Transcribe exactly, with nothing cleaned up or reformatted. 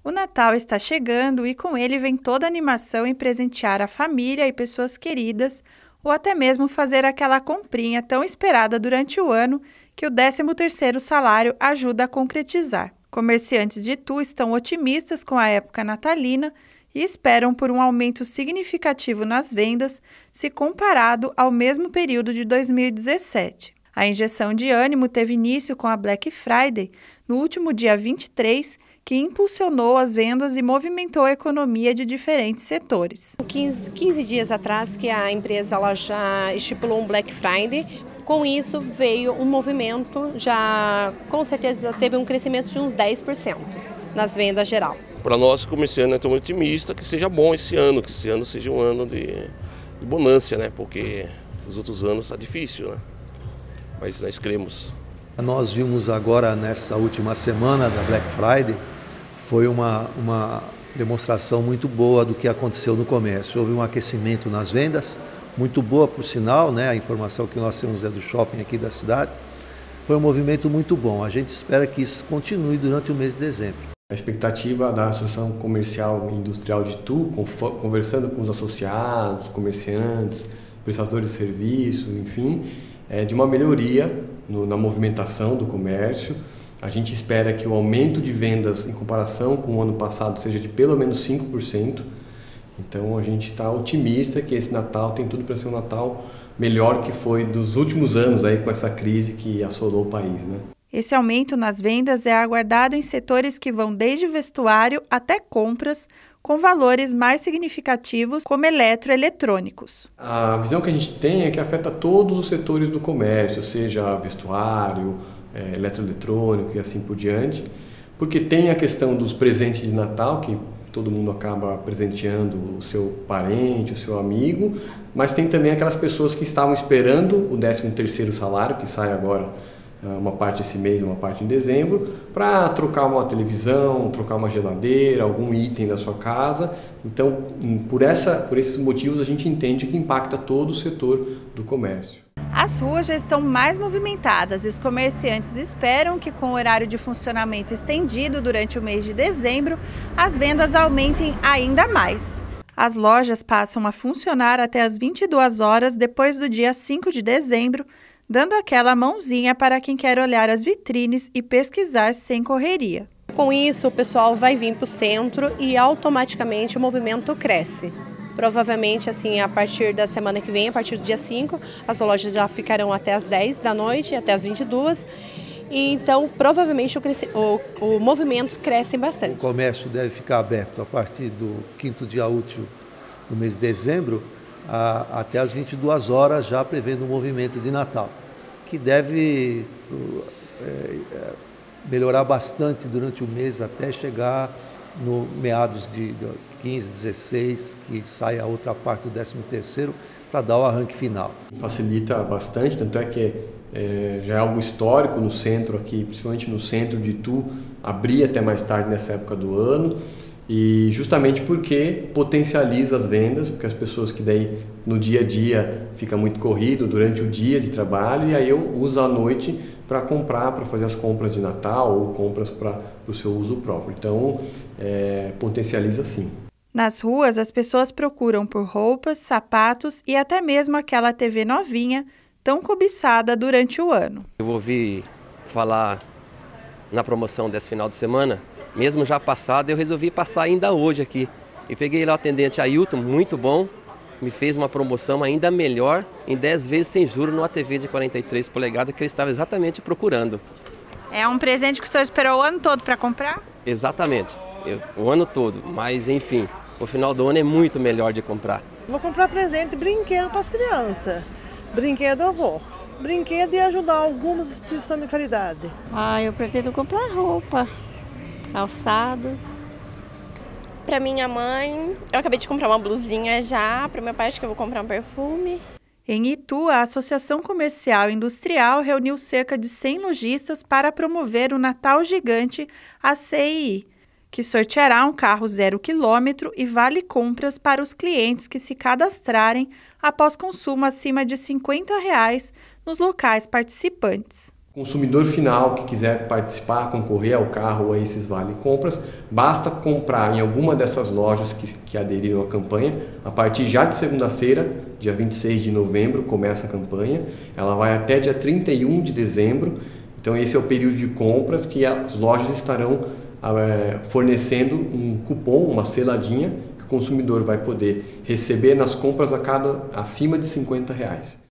O Natal está chegando e com ele vem toda a animação em presentear a família e pessoas queridas, ou até mesmo fazer aquela comprinha tão esperada durante o ano que o décimo terceiro salário ajuda a concretizar. Comerciantes de Itu estão otimistas com a época natalina e esperam por um aumento significativo nas vendas se comparado ao mesmo período de dois mil e dezessete. A injeção de ânimo teve início com a Black Friday no último dia vinte e três, que impulsionou as vendas e movimentou a economia de diferentes setores. quinze, quinze dias atrás que a empresa ela já estipulou um Black Friday, com isso veio um movimento, já com certeza teve um crescimento de uns dez por cento nas vendas geral. Para nós comerciantes, estamos otimistas que seja bom esse ano, que esse ano seja um ano de, de bonância, né? Porque os outros anos está difícil, né? Mas nós cremos. Nós vimos agora nessa última semana da Black Friday, foi uma, uma demonstração muito boa do que aconteceu no comércio. Houve um aquecimento nas vendas, muito boa por sinal, né? A informação que nós temos é do shopping aqui da cidade. Foi um movimento muito bom. A gente espera que isso continue durante o mês de dezembro. A expectativa da Associação Comercial e Industrial de Itu, conversando com os associados, comerciantes, prestadores de serviço, enfim, é de uma melhoria no, na movimentação do comércio. A gente espera que o aumento de vendas em comparação com o ano passado seja de pelo menos cinco por cento. Então a gente está otimista que esse Natal tem tudo para ser um Natal melhor que foi dos últimos anos aí com essa crise que assolou o país, né? Esse aumento nas vendas é aguardado em setores que vão desde vestuário até compras, com valores mais significativos como eletroeletrônicos. A visão que a gente tem é que afeta todos os setores do comércio, seja vestuário, é, eletroeletrônico e assim por diante, porque tem a questão dos presentes de Natal, que todo mundo acaba presenteando o seu parente, o seu amigo, mas tem também aquelas pessoas que estavam esperando o décimo terceiro salário, que sai agora uma parte esse mês, uma parte em dezembro, para trocar uma televisão, trocar uma geladeira, algum item da sua casa. Então, por, essa, por esses motivos, a gente entende que impacta todo o setor do comércio. As ruas já estão mais movimentadas e os comerciantes esperam que, com o horário de funcionamento estendido durante o mês de dezembro, as vendas aumentem ainda mais. As lojas passam a funcionar até as vinte e duas horas depois do dia cinco de dezembro, dando aquela mãozinha para quem quer olhar as vitrines e pesquisar sem correria. Com isso, o pessoal vai vir para o centro e automaticamente o movimento cresce. Provavelmente, assim, a partir da semana que vem, a partir do dia cinco, as lojas já ficarão até as dez da noite, até as vinte e duas. E então, provavelmente, o, o, o movimento cresce bastante. O comércio deve ficar aberto a partir do quinto dia útil do mês de dezembro, a, até as vinte e duas horas, já prevendo o movimento de Natal, que deve é, melhorar bastante durante o mês até chegar no meados de, de quinze, dezesseis, que sai a outra parte do décimo terceiro para dar o arranque final. Facilita bastante, tanto é que é, já é algo histórico no centro aqui, principalmente no centro de Itu, abrir até mais tarde nessa época do ano. E justamente porque potencializa as vendas, porque as pessoas que daí no dia a dia fica muito corrido durante o dia de trabalho, e aí eu uso a noite para comprar, para fazer as compras de Natal ou compras para o seu uso próprio. Então, é, potencializa sim. Nas ruas, as pessoas procuram por roupas, sapatos e até mesmo aquela T V novinha, tão cobiçada durante o ano. Eu ouvi falar na promoção desse final de semana. Mesmo já passado, eu resolvi passar ainda hoje aqui. E peguei lá o atendente Ailton, muito bom, me fez uma promoção ainda melhor, em dez vezes sem juros, numa T V de quarenta e três polegadas que eu estava exatamente procurando. É um presente que o senhor esperou o ano todo para comprar? Exatamente, eu, o ano todo, mas enfim, o final do ano é muito melhor de comprar. Vou comprar presente, brinquedo para as crianças, brinquedo eu vou. Brinquedo e ajudar algumas instituições de caridade. Ah, eu pretendo comprar roupa. Calçado. Para minha mãe, eu acabei de comprar uma blusinha já. Para meu pai, acho que eu vou comprar um perfume. Em Itu, a Associação Comercial e Industrial reuniu cerca de cem lojistas para promover o Natal Gigante A C I I, que sorteará um carro zero quilômetro e vale compras para os clientes que se cadastrarem após consumo acima de cinquenta reais nos locais participantes. Consumidor final que quiser participar, concorrer ao carro ou a esses vale compras, basta comprar em alguma dessas lojas que, que aderiram à campanha. A partir já de segunda-feira, dia vinte e seis de novembro, começa a campanha. Ela vai até dia trinta e um de dezembro. Então esse é o período de compras que as lojas estarão é, fornecendo um cupom, uma seladinha, que o consumidor vai poder receber nas compras a cada, acima de cinquenta reais.